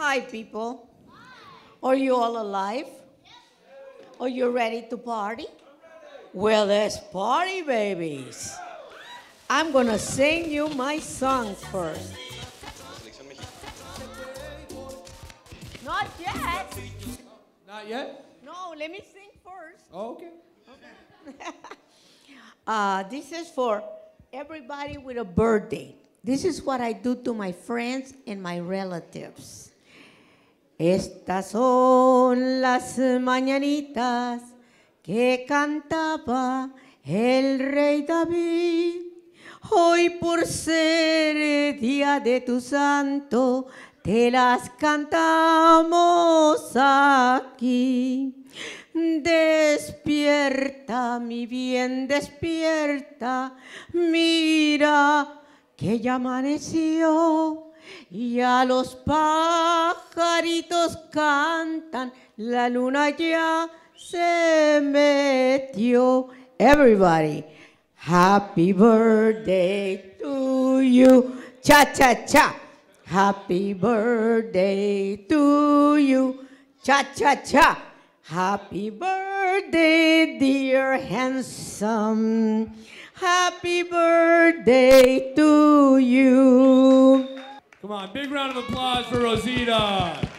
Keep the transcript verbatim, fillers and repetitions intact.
Hi, people. Are you all alive? Are you ready to party? Well, let's party, babies. I'm gonna sing you my song first. Not yet. Not yet? No, let me sing first. Oh, okay. Okay. uh, this is for everybody with a birthday. This is what I do to my friends and my relatives. Estas son las mañanitas que cantaba el rey David. Hoy por ser día de tu santo, te las cantamos aquí. Despierta, mi bien, despierta, mira que ya amaneció y a los pajaritos cantan, la luna ya se metió. Everybody, happy birthday to you, cha-cha-cha. Happy birthday to you, cha-cha-cha. Happy birthday, dear handsome. Happy birthday to you. Come on, big round of applause for Rosita.